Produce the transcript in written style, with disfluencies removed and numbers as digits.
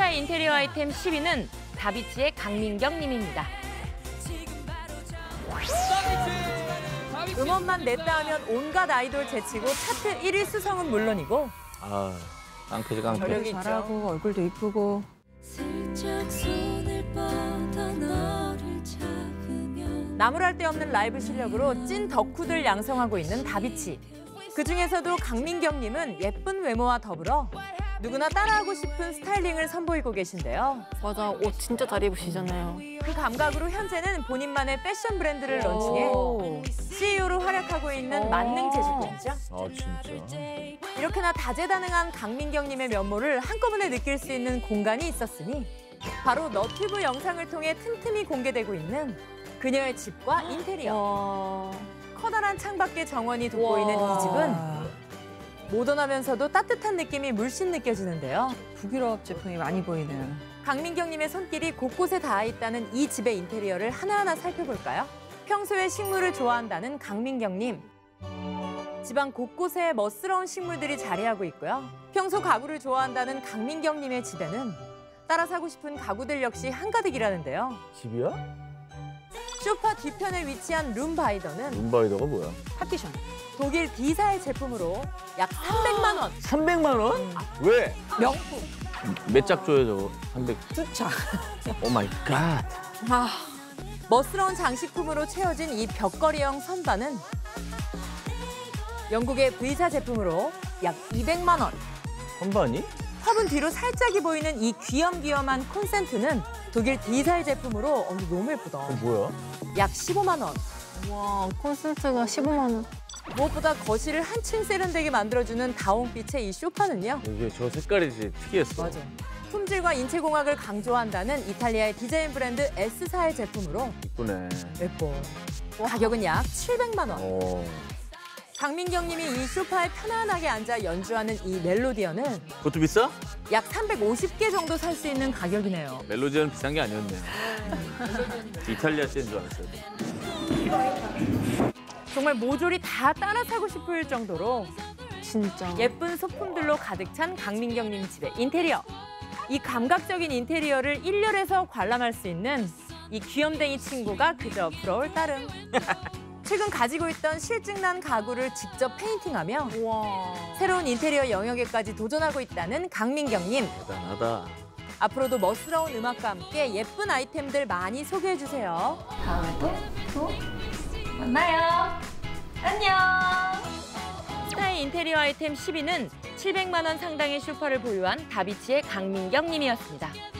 스타의 인테리어 아이템 10위는 다비치의 강민경 님입니다. 음원만 냈다 하면 온갖 아이돌 제치고 차트 1위 수성은 물론이고 깡패지 깡패. 저력이 잘하고 있죠. 얼굴도 이쁘고. 나무랄 데 없는 라이브 실력으로 찐 덕후들 양성하고 있는 다비치. 그중에서도 강민경 님은 예쁜 외모와 더불어 누구나 따라하고 싶은 스타일링을 선보이고 계신데요. 맞아, 옷 진짜 잘 입으시잖아요. 그 감각으로 현재는 본인만의 패션 브랜드를 런칭해 CEO로 활약하고 있는 만능 제주꾼이죠. 진짜. 이렇게나 다재다능한 강민경님의 면모를 한꺼번에 느낄 수 있는 공간이 있었으니 바로 너튜브 영상을 통해 틈틈이 공개되고 있는 그녀의 집과 인테리어. 커다란 창밖에 정원이 돋보이는 이 집은 모던하면서도 따뜻한 느낌이 물씬 느껴지는데요. 북유럽 제품이 많이 보이는. 강민경님의 손길이 곳곳에 닿아 있다는 이 집의 인테리어를 하나하나 살펴볼까요? 평소에 식물을 좋아한다는 강민경님. 집안 곳곳에 멋스러운 식물들이 자리하고 있고요. 평소 가구를 좋아한다는 강민경님의 집에는 따라 사고 싶은 가구들 역시 한가득이라는데요. 집이야? 소파 뒤편에 위치한 룸바이더는 룸바이더가 뭐야? 파티션. 독일 D사의 제품으로 약 300만 원. 300만 원? 왜? 명품. 몇 짝 줘요, 저거? 300. 뚜차. 오 마이 갓. 멋스러운 장식품으로 채워진 이 벽걸이형 선반은 영국의 V사 제품으로 약 200만 원. 선반이? 화분 뒤로 살짝이 보이는 이 귀염귀염한 콘센트는 독일 D사의 제품으로 너무 예쁘다. 뭐야? 약 15만 원. 와, 콘센트가 15만 원. 무엇보다 거실을 한층 세련되게 만들어주는 다홍빛의 이 소파는요. 이게 저 색깔이 특이했어. 맞아. 품질과 인체공학을 강조한다는 이탈리아의 디자인 브랜드 S사의 제품으로 이쁘네. 예뻐. 가격은 약 700만 원. 강민경 님이 이 소파에 편안하게 앉아 연주하는 이 멜로디언은 그것도 비싸? 약 350개 정도 살 수 있는 가격이네요. 멜로디는 비싼 게 아니었네요. 이탈리아 製인 줄 알았어요. 정말 모조리 다 따라 사고 싶을 정도로 진짜. 예쁜 소품들로 가득 찬 강민경 님 집의 인테리어. 이 감각적인 인테리어를 일렬에서 관람할 수 있는 이 귀염댕이 친구가 그저 부러울 따름. 최근 가지고 있던 실증난 가구를 직접 페인팅하며 새로운 인테리어 영역에까지 도전하고 있다는 강민경 님. 대단하다. 앞으로도 멋스러운 음악과 함께 예쁜 아이템들 많이 소개해주세요. 다음에도 또 만나요. 안녕. 스타의 인테리어 아이템 10위는 700만 원 상당의 소파를 보유한 다비치의 강민경 님이었습니다.